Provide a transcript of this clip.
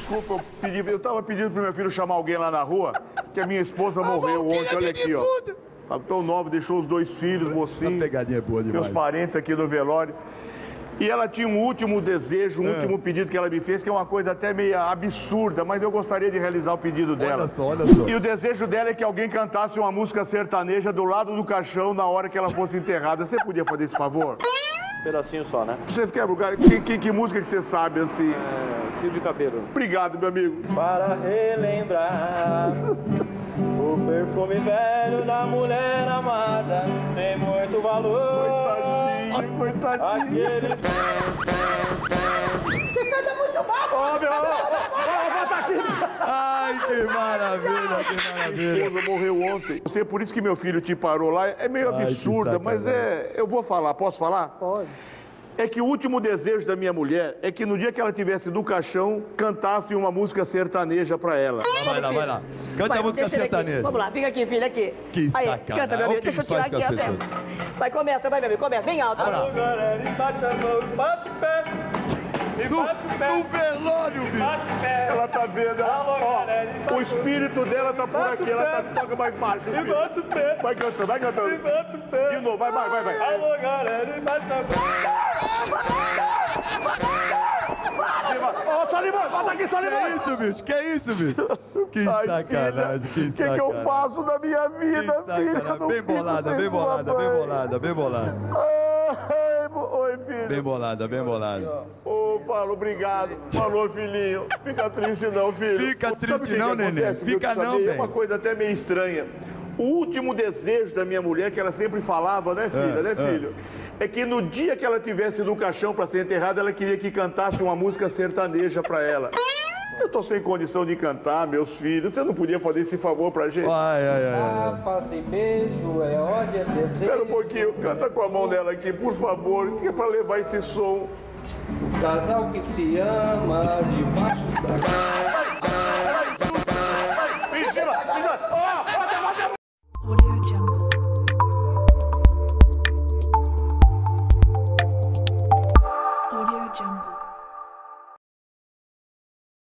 desculpa, eu tava pedindo pro meu filho chamar alguém lá na rua, que a minha esposa morreu ontem, olha aqui, ó. Tá tão nova, deixou os 2 filhos, mocinho. Essa pegadinha é boa demais. Meus parentes aqui no velório. E ela tinha um último desejo, um último pedido que ela me fez, que é uma coisa até meio absurda, mas eu gostaria de realizar o pedido dela. Olha só, olha só. E o desejo dela é que alguém cantasse uma música sertaneja do lado do caixão na hora que ela fosse enterrada. Você podia fazer esse favor? Um pedacinho só, né? Você quer lugar? Que música que você sabe, assim? Fio de cabelo. Obrigado, meu amigo. Para relembrar o perfume velho da mulher amada tem muito valor. Coitadinho. Aquele... Você canta muito mal! Ó, meu... Bota aqui. Ai, que maravilha, que Minha maravilha. esposa morreu ontem. Eu sei, por isso que meu filho te parou lá. É meio Ai, que absurda, mas sacanagem. eu vou falar. Posso falar? Pode. É que o último desejo da minha mulher é que no dia que ela estivesse no caixão, cantasse uma música sertaneja pra ela. Vai lá, vai lá. Canta a música deixa ele aqui. sertaneja. Vamos lá, fica aqui, filho, aqui. Que Aí, sacanagem. canta, meu Olha o amigo. que Deixa eu eles fazem tirar aqui com as até. Vai, começa, vai, meu amigo. Começa, bem alto. Vai lá. Alô, galera, e bate a mão, e bate o pé. E bate o pé. No velório, bicho. Bate o pé. Ela tá vendo, ó, o espírito dela tá por aqui, ela tá, toca mais baixo. E filho. bate o pé. Vai cantando, vai cantando. E bate o pé. De novo, vai. Alô, galera, e bate a mão. Ó, Salimão, bota aqui, Salimão. Que isso, bicho? Que isso, bicho? Que Ai, sacanagem, filha, que O que eu sacanagem. faço da minha Que vida, filha? sacanagem. Meu Bem filho bolada, fez bem uma bolada, bem mãe. bolada, bem bolada. Oi, filho. Bem bolada, bem bolada. Ô, Paulo, obrigado. Falou, filhinho. Fica triste não, filho. Fica Sabe triste o que não, que neném. acontece, filho, Fica que eu não, sabia? É bem. uma coisa até meio estranha. O último desejo da minha mulher, que ela sempre falava, né, filha, filho? É que no dia que ela tivesse no caixão para ser enterrada, ela queria que cantasse uma música sertaneja para ela. Eu tô sem condição de cantar, meus filhos. Você não podia fazer esse favor pra gente? Ai. Tapa sem beijo, é ódio, é desejo. Espera um pouquinho, canta com a mão dela aqui, por favor, que é pra levar esse som. Casal que se ama debaixo da Mentira!